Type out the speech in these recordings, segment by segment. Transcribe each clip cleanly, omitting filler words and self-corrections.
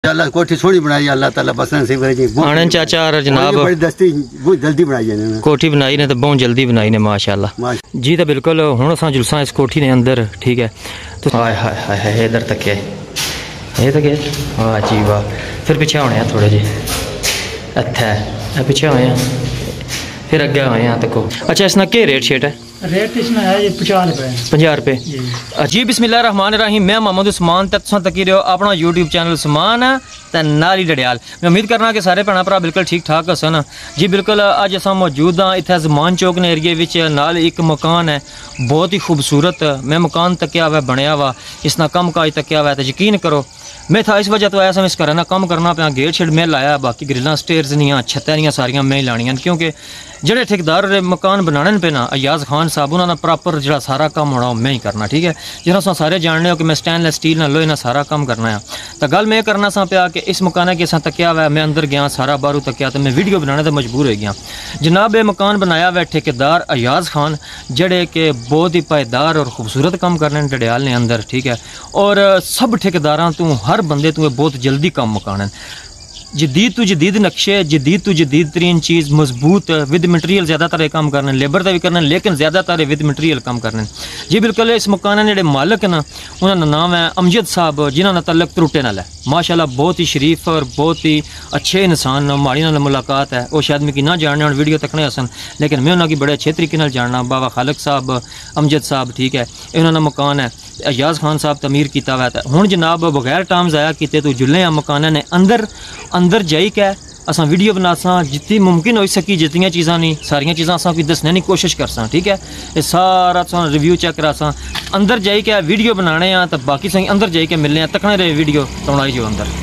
अल्लाह कोठी सोहनी बनाई अल्लाह ताला बस नसीब करे जी। आनंद चाचा और जनाब बड़ी दस्ती बहुत जल्दी बनाई है कोठी बनाई ने तो बहुत जल्दी बनाई ने माशाल्लाह जी। तो बिल्कुल हुण असां जुलसा इस कोठी ने अंदर ठीक है। तो हाय हाय हाय हाय इधर तक है ये तक है वाह जी वाह। फिर पीछे होने हैं थोड़े जी अच्छा पीछे होए हैं फिर अगे होए हैं तको। अच्छा इसना क्या रेट शेट है? रेट इसमें है 50 रुपए जी। बिस्मिल्लाह रहमान रहीम। मैं मोहम्मद उस्मान तकी रहो अपना यूट्यूब चैनल उस्मान ते नाली डडियाल। मैं उम्मीद करना कि सारे भैन भरा बिल्कुल ठीक ठाक हसन जी। बिल्कुल अज अस मौजूद हाँ इत्थे ज़मान चौक ने एरिए विच नाल एक मकान है बहुत ही खूबसूरत। मैं मकान तकिया हुआ बनया वा इसना कम काज तकिया हुआ तो यकीन करो मैं था इस वजह तो आया इस घर ना कम करना पाया। गेट शेड में लाया बाकी ग्रिल्लां स्टेयर्स नहीं छत्तां नहीं सारियां मैं ही लानियां क्योंकि जेडे ठेकेदार मकान बनाने पे ना अयाज खान साहब उन्होंने प्रॉपर जो सारा काम होना मैं ही करना ठीक है। जिन्होंने तुम सारे जानने हो कि मैं स्टेनलेस स्टील ना लोहे ना सारा काम करना है। तो गल मैं करना सा पाया कि इस मकान के असा तकिया हुआ मैं अंदर गया सारा बाहरों तकिया तो मैं वीडियो बनाने तो मजबूर हो गया। जनाब ये मकान बनाया हुआ ठेकेदार अयाज खान जड़े के बहुत ही पायदार और खूबसूरत काम करने डडियाल ने अंदर ठीक है। और सब ठेकेदार तू हर बंदे तू बहुत जल्दी काम मुकाने जदीद तो जदीद नक्शे जदीद तो जदीद तरीन चीज़ मजबूत विद मटीरियल ज़्यादातर काम करने लेबर का भी करना लेकिन ज़्यादातर विद मटीरियल काम करने जी। बिल्कुल इस मकान के जो मालक ना उन्होंने नाम है अमजद साहब जिन्होंने तलक त्रुटे नाल है माशाल्लाह बहुत ही शरीफ और बहुत ही अच्छे इंसान माड़ी नाल मुलाकात है। वो शायद मिगी ना जानने और वीडियो तकने हसन लेकिन मैं उन्होंने बड़े अच्छे तरीके नाल जानना। बाबा खालिक साहब अमजद साहब ठीक है इन्होंने मकान है अयाज खान साहब तमीर किया हुआ है। हुण जनाब बगैर टाइम ज़ाया किए तो जुल्ले मकान ने अंदर अंदर जाई के असा वीडियो बनासा जितनी मुमकिन हो सकी जितनी चीज़ा नहीं सारिया चीज़ा असा कोई दसने की कोशिश करसा ठीक है। ये सारा रिव्यू चेक करासा अंदर जाई के वीडियो बनाने तो बाकी सही अंदर जाई के मिलने तकने रहे वीडियो बनाई जो अंदर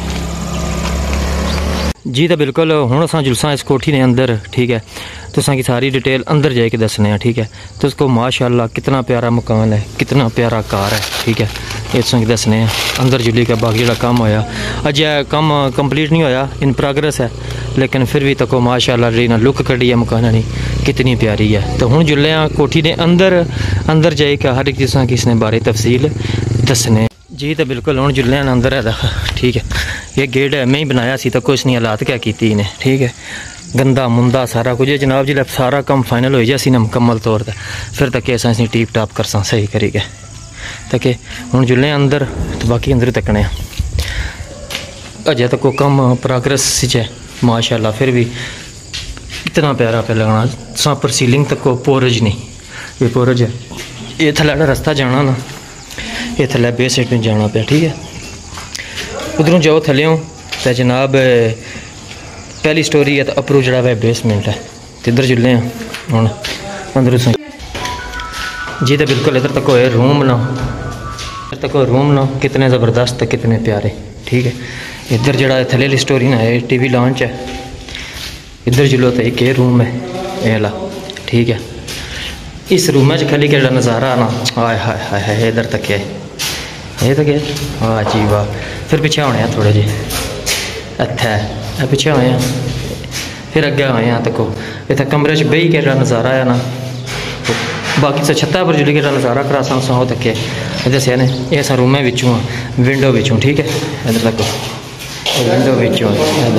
जी। तो बिल्कुल हुण असां जुलसा इस कोठी ने अंदर ठीक है। तो की सारी डिटेल अंदर जाके दसने हैं ठीक है। तो उसको माशाल्लाह कितना प्यारा मकान है कितना प्यारा कार है ठीक है ये तुसें दसने हैं अंदर जुली का। बाकी जो काम होया अज कम कंप्लीट नहीं होया इन प्रोग्रेस है लेकिन फिर भी तको माशाल्लाह जी ना लुक कड़ी है मकान की कितनी प्यारी है। तो हुण जुले कोठी ने अंदर अंदर जाके हर एक चीज़ की इसने बारे तफसील दसने जी। तो बिल्कुल हुण जुले अंदर है ठीक है। ये गेट है मैं ही बनाया सी तो कुछ नहीं हालात क्या की इन्हें ठीक है। गंदा मुंदा सारा कुछ जनाब जो सारा काम फाइनल हो जाए ना मुकम्मल तौर पर फिर तक अस टीप टाप कर सही करी गए तके हुण जुले अंदर तो बाकी अंदर तकने अजय तक को कम प्रोग्रेस है माशाल्लाह। फिर भी इतना प्यारा पे लगना सा पर सीलिंग तक को पोरज नहीं ये पोरज है ये थल्ले रास्ता जाना ना ये थल्ले बेसमेंट में जाना पे ठीक है। उधरों जाओ थल्यों तो जनाब पहली स्टोरी है तो अपरू जड़ा है बेसमेंट है तो इधर जुले हूँ अंदर जी। तो बिल्कुल इधर तक होए रूम ना इधर तक रूम ना कितने ज़बरदस्त कितने प्यारे ठीक है। इधर जड़ा थले स्टोरी ना है टीवी लॉन्च है। इधर जुलो तो एक रूम है ये ला ठीक है। इस रूम में खाली के नज़ारा ना हाय हाय हाय हाय इधर तक है ये तक है वाह जी वाह। फिर पीछे होने हैं थोड़े जी अच्छा पीछे होए हैं फिर अगे होए हैं तको इतना कमरे च बही के नज़ारा है ना बाकी से छत्ता पर जुली के नज़ारा करा सौ तक है दसिया ने ये अस रूमें विचों विंडो विचों ठीक है। इधर तक विंडो विचों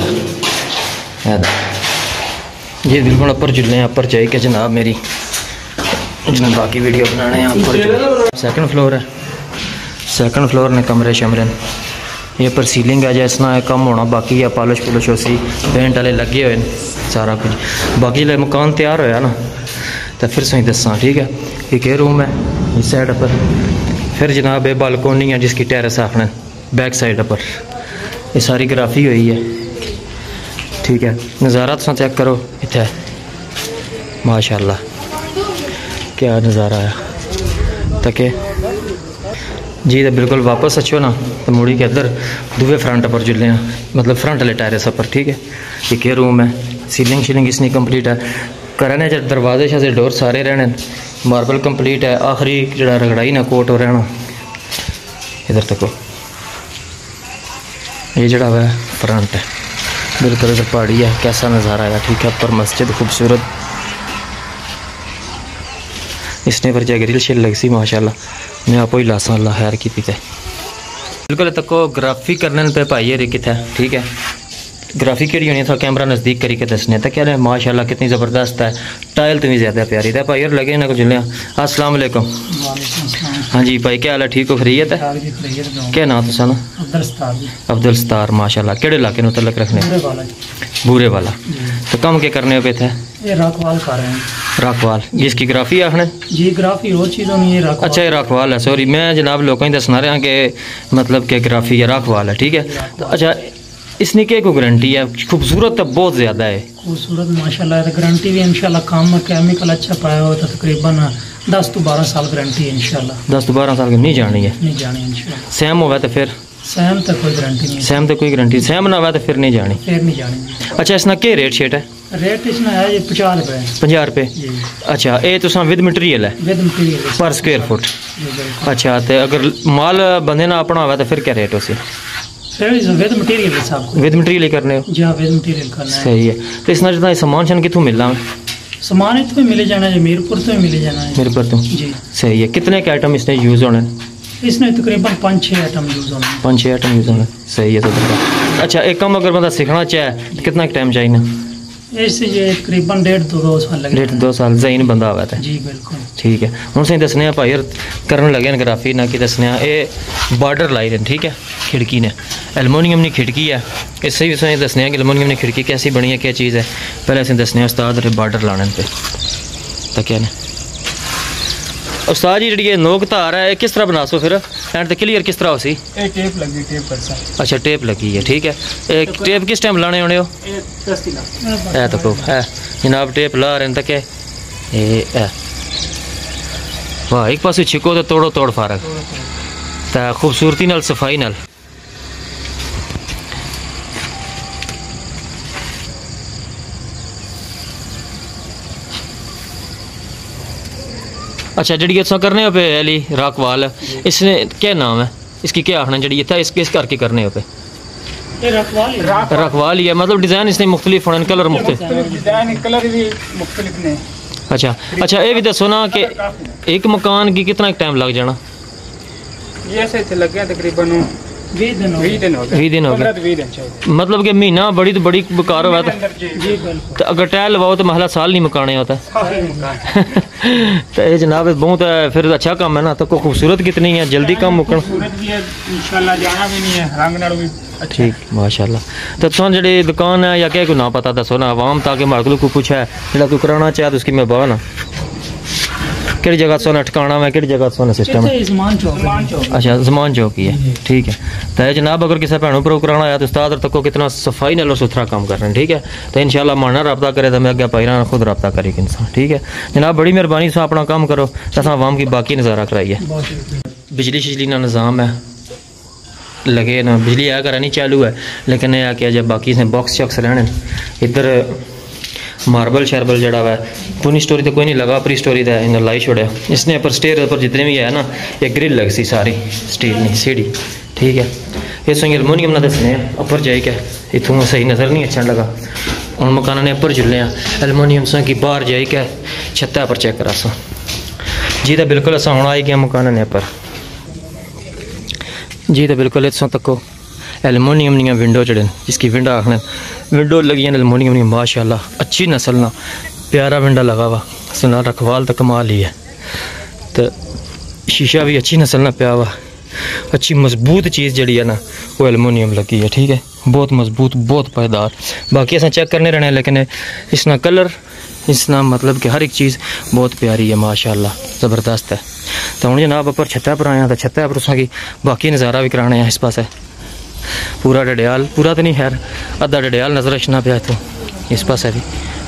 जी बिल्कुल अपर जुले अपर जाए के जनाब मेरी जिन्हें बाकी वीडियो बनाने अपर सेकंड फ्लोर है। सेकंड फ्लोर ने कमरे शमरे ये पर सीलिंग है जैसना कम होना बाकी है पॉलिश पुलिश उसी पेंट वाले लगे हुए सारा कुछ बाकी जो मकान तैयार होया ना तो फिर सही दसा ठीक है। एक रूम है इस साइड पर फिर जनाब ये बालकोनी है जिसकी टेरेस आखने बैक साइड पर ये सारी ग्राफी हुई है ठीक है। नज़ारा तो चेक करो इतना माशाल्लाह क्या नज़ारा है तके जी। तो बिल्कुल वापस अच्छो ना तो मुड़ी के इधर दूसरे फ्रंट पर जुले मतलब फ्रंट वाले टायरस पर ठीक है। एक रूम है सीलिंग शीलिंग इसनी कंप्लीट है करने जब दरवाजे शाजे डोर सारे रहने मार्बल कंप्लीट है आखिरी जरा रगड़ाई ना कोट हो रहना इधर तक ये जड़ा है फ्रंट है बिल्कुल इधर पहाड़ी है कैसा नज़ारा है ठीक है। पर मस्जिद खूबसूरत इसने पर ग्रिल शिल लग सी माशाल्लाह मैं आप ही लासा अल्लाह खैर की पीते बिल्कुल तको ग्राफी करने पे भाई रे किथे ठीक है ग्राफी केड़ी होनी था कैमरा नज़दीक करी के दसने तो कह रहे माशाल्लाह कितनी ज़बरदस्त है टाइल तो भी ज़्यादा प्यारी है भाई और लगे ना कुछ जुलिया अस्सलाम वालेकुम हाँ जी भाई क्या हाल है ठीक हो खरीयत है क्या नाम तो सानू अब्दुल सतार माशाल्लाह केड़े इलाके में तलक रखने बूरे वाला तो कम क्या करने पे थे राखवाल कर रहे हैं राखवाल जिसकी ग्राफी आखने जी ग्राफी और चीज़ों नहीं है राखवाल अच्छा ये राखवाल है सॉरी मैं जनाब लोगों को दसना रहा कि मतलब कि ग्राफी या राखवाल है ठीक है तो अच्छा इसने क्या कोई गारंटी है खूबसूरत तो बहुत ज़्यादा है खूबसूरत माशाल्लाह गारंटी भी इंशाल्लाह काम में केमिकल अच्छा पाया हो तो तकरीबन 10 to 12 साल गारंटी है इंशाल्लाह 10 to 12 साल की नहीं जानी है नहीं जानी इंशाल्लाह सैम होगा तो फिर सैम तक कोई गारंटी नहीं सैम तो कोई गारंटी सैम ना हुआ तो फिर नहीं जानी फिर नहीं जानी अच्छा इसका क्या रेट शेट है रेट इसमें है ये 50 रुपए 50 रुपए अच्छा ये तो विद मटीरियल है with material per square foot अच्छा तो अगर माल बंदे ना अपना हुआ तो फिर क्या रेट उसे विद मटीरियल साहब विद मटीरियल ही करने हो जी हाँ विद मटीरियल करना है सही है तो इसना जितना सामान शन कितों मिलना सामान इतो भी मिले जाना है मीरपुर तो मिले जाना है मीरपुर तो जी सही है कितने के आइटम इसने यूज़ होने इसमें तकरीबन 5-6 आइटम यूज़ होने 5-6 आइटम यूज़ होने सही है तो अच्छा एक काम अगर बंदा सीखना चाहे तो कितना टाइम चाहिए ना ऐसे ये तकरीबन 1.5-2 साल लगे 1.5-2 साल जहीन बंदा हुआ था जी बिल्कुल ठीक है हम सही दसने भाई करन लगे ग्राफी ना कि दसने ये बॉर्डर लाई रहे ठीक है खिड़की ने एलुमिनियम की खिड़की है इससे भी सही दसने कि एलुमिनियम की खिड़की कैसी बनी है क्या चीज़ है पहले असें दसने उस्ताद बॉर्डर लाने पे तो क्या उस्ताद जी जी नोक धार है किस तरह बना सो फिर एंड तो क्लियर किस तरह हो सी टेप लगी टेप कर अच्छा टेप लगी है ठीक है एक टेप किस टाइम लाने होने हो है तो खूब है जनाब टेप ला रहे हैं तक है वाह एक पास छिको तो तोड़ो तोड़ फारक तो खूबसूरती नाल सफाई नाल अच्छा जी इस करने पे अली राखवाल इसने क्या नाम है इसकी क्या आखना जी था इस करके करने पे रखवाल ही है मतलब डिज़ाइन इसने मुख्तलिफ होने कलर मुख्तलिफ अच्छा अच्छा ये भी दसो ना कि एक मकान की कितना टाइम लग जाना ये लग गया तकरीबन 20 दिन हो गए मतलब कि महीना बड़ी तो बड़ी बेकार हुआ तो अगर टाइल लगाओ तो महला साल नहीं मकाने होता तो ये जनाब बहुत है फिर अच्छा काम है ना तो खूबसूरत कितनी है जल्दी काम मुकन ठीक माशाल्लाह तो तुम जी दुकान है या क्या कोई ना पता दसो ना आवाम ताकि मार्ग को पूछा है जो कोई कराना चाहे तो उसकी मैं बहा ना किहड़ी जगह सोना ठिकाना है किहड़ी जगह सोना सिस्टम है अच्छा जमान चौक ही है ठीक है तो जनाब अगर किसी भैनों पर कराना आया तो उस्ताद तक कितना सफाई नाल सुथरा काम कर रहे हैं ठीक है तो इंशाल्लाह माना रब्ता करे तो मैं अगे पाईरा खुद रब्ता करेगी इंसान ठीक है जनाब बड़ी मेहरबानी से अपना काम करो तो आवाम की बाकी नज़ारा कराइए बिजली शिजली का निज़ाम है लगे ना बिजली आ कर नहीं चालू है लेकिन यह क्या जब बाकी से बॉक्स चॉक्स रहने इधर मार्बल शार्बल जड़ा हुआ है पूरी स्टोरी तो कोई नहीं लगा अपनी स्टोरी तो इन्हें लाई छोड़ा इसने पर स्टेयर पर जितने भी है ना ये ग्रिल लग सी सारी स्टील नहीं सीढ़ी ठीक है ये संग एलुमिनियम ना दसने अपर जाए क्या इतों सही नज़र नहीं अच्छा लगा हम मकान ने अपर जुले एलुमिनियम से कि बाहर जाए क्या छत्ता पर चेक करा सो जी तो बिल्कुल असा हूँ आई गया मकान ने पर जी तो बिल्कुल इतों तको एलुमिनियम दी विंडो चढ़े जिसकी विंडो आखने विंडो लगी एलुमिनियम दी माशाल्लाह अच्छी नस्ल ना प्यारा विंडो लगा हुआ सुना रखवाल तो कमाल ही है तो शीशा भी अच्छी नस्ल ना पिया हुआ अच्छी मजबूत चीज़ जड़ी है ना वो एलुमिनियम लगी है ठीक है बहुत मजबूत बहुत पायदार बाकी अस चेक करने रहने लेकिन इसना कलर इसना मतलब कि हर एक चीज़ बहुत प्यारी है माशाल्लाह ज़बरदस्त है तो हूँ जनाब अपर छत्ता पर आया तो छत्ता पर उसकी बाकी नज़ारा भी कराने हैं इस पास पूरा डडियाल पूरा तो नहीं खैर अद्धा डडियाल नज़र रखना पाया तो इस पास भी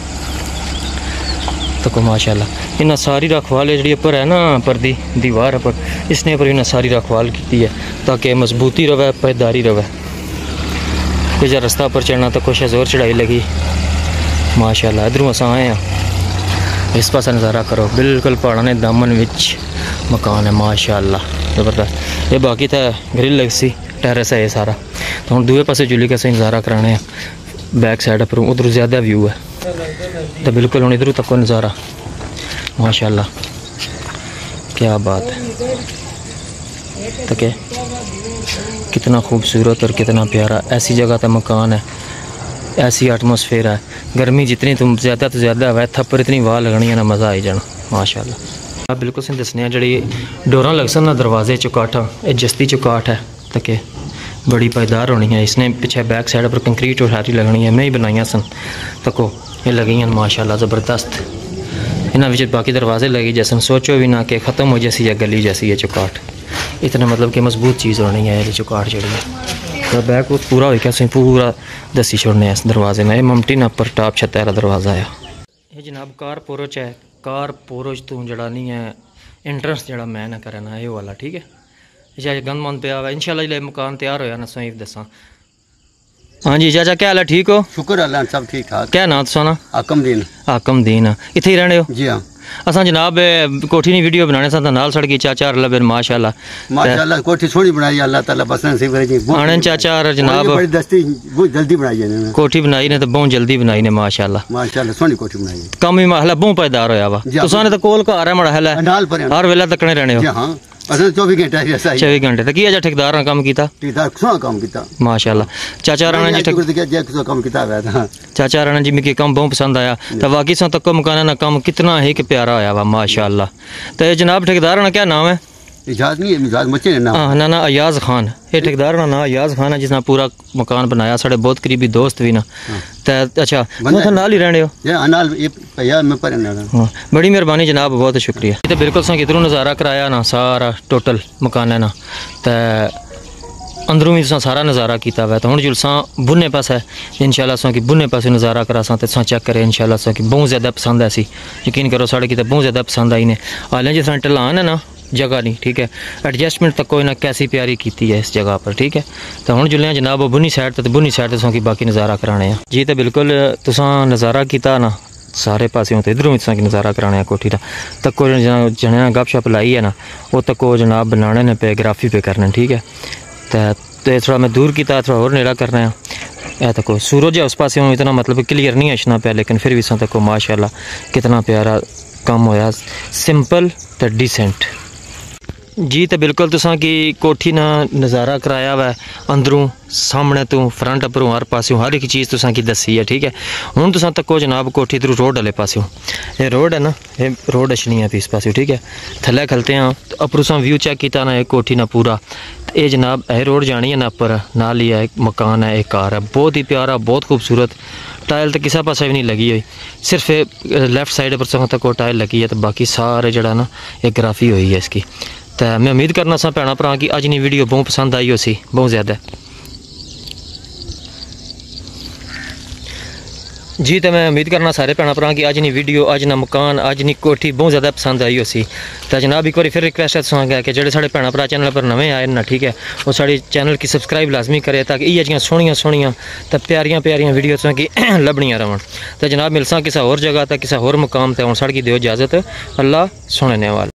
तो को माशाल्लाह इन्हें सारी रखवाल जी ऊपर है ना पर दी दीवार पर इसने पर इन्हें सारी रखवाल की है ताकि मजबूती रवे पायदारी रवे कुछ रास्ता पर चढ़ना तो कुछ जोर चढ़ाई लगी माशाल्लाह इधरों अस आए हैं इस पास नज़ारा करो बिल्कुल पहाड़ा ने दामन विच मकान है माशाल्लाह ज़बरदस्त ये बाकी तो ग्रिल लग सी टेरेस है ये सारा तो हम दूसरे पासे जुली का सही नज़ारा कराने हैं बैक साइड पर उधर ज़्यादा व्यू है तो बिल्कुल हम इधर तक नज़ारा माशाल्लाह क्या बात है तो कितना खूबसूरत और कितना प्यारा। ऐसी जगह का मकान है, ऐसी एटमोसफेयर है। गर्मी जितनी तुम ज़्यादा तो ज़्यादा है, थप्पर इतनी वाह लगनी है ना, मज़ा आई जाना माशाल्लाह। आप बिल्कुल सही दसने जी डोर लग सन ना दरवाजे चौकाठा, ये जस्ती चौकाठ है तके बड़ी पायदार होनी है। इसने पीछे बैक साइड पर कंक्रीट और सारी लगनी है, मैं ही बनाई सन तको ये लगी हैं माशाल्लाह ज़बरदस्त। इन्होंने विच बाकी दरवाजे लगे जैसे सोचो भी ना कि ख़त्म हो जैसी या गली जैसी है चौकाठ, इतना मतलब कि मजबूत चीज़ होनी है ये चौकाठ जी है। तो बैक वो पूरा हो गया पूरा दसी छोड़ने इस दरवाजे में। ममटी ना पर टाप छत्ता दरवाज़ा है ये जनाब कार पोरोच है। कार पोरोच तू जड़ा नहीं है एंट्रेंस जड़ा मैं ना करना ये वाला ठीक है। चाचा गंद मंद पे आवा इंशाल्लाह जिले मकान तैयार होया ना सही दसा। हाँ जी चाचा क्या हाल है, ठीक हो? शुक्र अल्लाह सब ठीक ठाक। क्या नाम तुसाना? आकमदीन। आकमदीन इत्थे ही रहने हो? जी हाँ। असा जनाब कोठी नी वीडियो बनाने सा नाल सड़की चाचा लबे माशाल्लाह माशाल्लाह कोठी सोहनी बनाई अल्लाह ताला बस नसीब करे जी। आने चाचा जनाब बड़ी दस्ती बहुत जल्दी बनाई है कोठी बनाई ने तो बहुत जल्दी बनाई ने माशाल्लाह माशाल्लाह सोहनी कोठी बनाई है। कम ही महला बहुत पैदार होया वा तुसाने तो कोल घर है मड़ा है नाल पर हर वेला तकने रहने हो? जी हाँ असल 24 घंटे ऐसा ही 24 घंटे तक किया जा ठेकेदार ने काम कीता? ठेकेदार सोहना काम कीता माशाल्लाह। चाचा राणा जी काम कीता है। चाचा राणा जी मिगी काम बहुत पसंद आया तो वाकई सा तक मकान ना काम कितना ही प्यारा होया वा माशाल्लाह। तो जनाब ठेकेदार ना क्या नाम है? इजाज नहीं है मिजाज मचे ने नाम। हाँ ना अयाज खान ये ठेकेदार ना अयाज खान है जिसने पूरा मकान बनाया साढ़े बहुत करीबी दोस्त भी ना। तो अच्छा तो नाल ही रहने हो? नाल ये भैया मैं पर हाँ बड़ी मेहरबानी जनाब बहुत शुक्रिया। तो बिल्कुल सा किधरों नज़ारा कराया ना सारा टोटल मकान है ना तो अंदरों भी सारा नज़ारा किया हुआ। तो हूँ जुलसा बुने पास है इंशाल्लाह सो कि बुने पास नज़ारा करा सा तो चेक करें इंशाल्लाह सो कि बहुत ज़्यादा पसंद है सी यकीन करो साढ़े की बहुत ज़्यादा पसंद आई ने। हालें जिस तरह ढलान है ना जगह नहीं ठीक है एडजस्टमेंट तक कोई ना कैसी प्यारी की है इस जगह पर ठीक है। तो हूँ जुल्ले जनाब बुनी साइड तो बुनी साइड तो बाकी नज़ारा कराने हैं जी। तो बिल्कुल तुसा नज़ारा किया ना सारे पासों तो इधरों भी नज़ारा कराने कोठी का तको जने गप शप लाई है ना वो तको जनाब बनाने ने पे ग्राफी पे करने ठीक है। तो थोड़ा मैं दूर किया थोड़ा और नेड़ा करना है यह तको सूरज है उस पास इतना मतलब क्लियर नहीं अचना पाया लेकिन फिर भी तको माशाल्लाह कितना प्यारा काम होया सिंपल तो डिसेंट जी। तो बिल्कुल तुसा की कोठी ना नज़ारा कराया हुआ है अंदरों सामने तो फ्रंट अपरों हर पासों हर एक चीज़ तुसा की दसी है ठीक है। हूँ तुसा तको जनाब कोठी थ्रू रोड वाले पासों ये रोड है ना ये रोड अच्छी है इस पास ठीक है। थले खलते हैं तो अपरों सा व्यू चेक किया ना एक कोठी ना पूरा ये जनाब है रोड जानी है ना पर नाल ही है एक मकान है एक कार है बहुत ही प्यारा बहुत खूबसूरत। टाइल तो किसी पास भी नहीं लगी हुई सिर्फ लेफ्ट साइड पर तक टाइल लगी है तो बाकी सारे जड़ा ना एक ग्राफी हुई है इसकी। तो मैं उम्मीद करना सा भैन भरा कि अज नी वीडियो बहुत पसंद आई हो सी बहुत ज़्यादा जी। तो मैं उम्मीद करना सारे भैन भरा कि अज नी वीडियो अज ना मकान अज नी कोठी बहुत ज़्यादा पसंद आई हो सी। तो जनाब एक बार फिर रिक्वेस्ट है तुसें कि जेडे साढ़े भैन भरा चैनल पर नवे आए ना ठीक है वो साढ़े चैनल की सबसक्राइब लाजमी करे ताकि इयै जियां सोहनियां सोहनियां तो प्यारियां प्यारियां वीडियो तुसें की लभनियां रहन। तो जनाब मिलसा किसी होर जगह तो किसी होर मुकाम तो हुण साढ़ी दिओ इजाज़त अल्लाह सोहने वाल।